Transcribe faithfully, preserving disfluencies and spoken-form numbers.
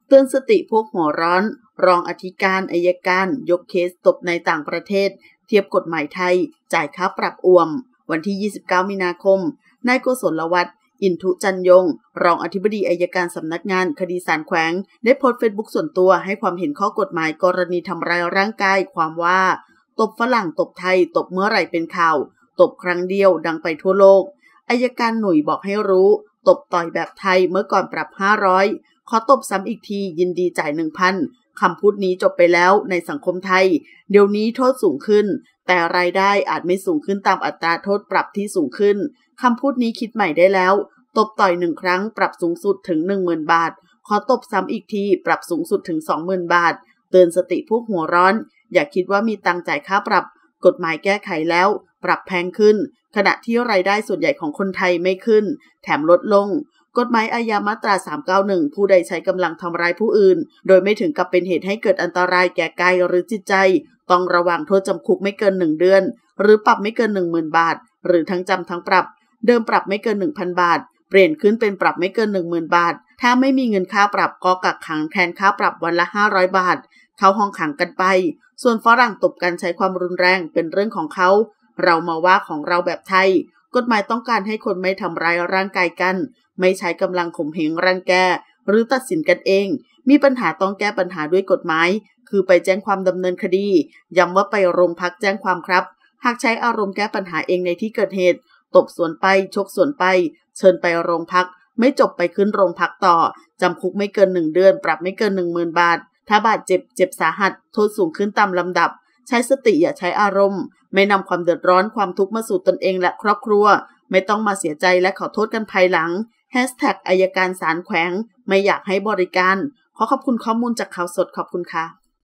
เตือนสติพวกหัวร้อนรองอธิการอัยการยกเคสตบในต่างประเทศเทียบกฎหมายไทยจ่ายค่าปรับอ่วมวันที่ยี่สิบเก้ามีนาคมนายโกศลวัฒน์อินทุจันยงรองอธิบดีอัยการสำนักงานคดีศาลแขวงได้โพสต์เฟซบุ๊กส่วนตัวให้ความเห็นข้อกฎหมายกรณีทำร้ายร่างกายความว่าตบฝรั่งตบไทยตบเมื่อไหร่เป็นข่าวตบครั้งเดียวดังไปทั่วโลกอัยการหนุ่ยบอกให้รู้ตบต่อยแบบไทยเมื่อก่อนปรับห้าร้อยขอตบซ้ำอีกทียินดีจ่าย หนึ่งพัน คำพูดนี้จบไปแล้วในสังคมไทยเดี๋ยวนี้โทษสูงขึ้นแต่รายได้อาจไม่สูงขึ้นตามอัตราโทษปรับที่สูงขึ้นคำพูดนี้คิดใหม่ได้แล้วตบต่อยหนึ่งครั้งปรับสูงสุดถึง หนึ่งหมื่น บาทขอตบซ้ำอีกทีปรับสูงสุดถึง สองหมื่น บาทเตือนสติพวกหัวร้อนอย่าคิดว่ามีตังจ่ายค่าปรับกฎหมายแก้ไขแล้วปรับแพงขึ้นขณะที่รายได้ส่วนใหญ่ของคนไทยไม่ขึ้นแถมลดลงกฎหมายอาญามาตราสามเก้าหนึ่งผู้ใดใช้กำลังทำร้ายผู้อื่นโดยไม่ถึงกับเป็นเหตุให้เกิดอันตรายแก่กายหรือจิตใจต้องระวังโทษจำคุกไม่เกินหนึ่งเดือนหรือปรับไม่เกิน หนึ่งหมื่น บาทหรือทั้งจำทั้งปรับเดิมปรับไม่เกิน หนึ่งพัน บาทเปลี่ยนขึ้นเป็นปรับไม่เกิน หนึ่งหมื่น บาทถ้าไม่มีเงินค่าปรับก็กักขังแทนค่าปรับวันละห้าร้อยบาทเข้าห้องขังกันไปส่วนฝรั่งตบกันใช้ความรุนแรงเป็นเรื่องของเขาเรามาว่าของเราแบบไทยกฎหมายต้องการให้คนไม่ทำร้ายร่างกายกันไม่ใช้กำลังข่มเหงรังแกหรือตัดสินกันเองมีปัญหาต้องแก้ปัญหาด้วยกฎหมายคือไปแจ้งความดำเนินคดีย้ำว่าไปโรงพักแจ้งความครับหากใช้อารมณ์แก้ปัญหาเองในที่เกิดเหตุตบสวนไปชกสวนไปเชิญไปโรงพักไม่จบไปขึ้นโรงพักต่อจำคุกไม่เกินหนึ่งเดือนปรับไม่เกิน หนึ่งหมื่น บาทถ้าบาดเจ็บเจ็บสาหัสโทษสูงขึ้นตามลำดับใช้สติอย่าใช้อารมณ์ไม่นำความเดือดร้อนความทุกข์มาสู่ตนเองและครอบครัวไม่ต้องมาเสียใจและขอโทษกันภายหลังแฮชแท็กอัยการศาลแขวงไม่อยากให้บริการขอขอบคุณข้อมูลจากข่าวสดขอบคุณค่ะ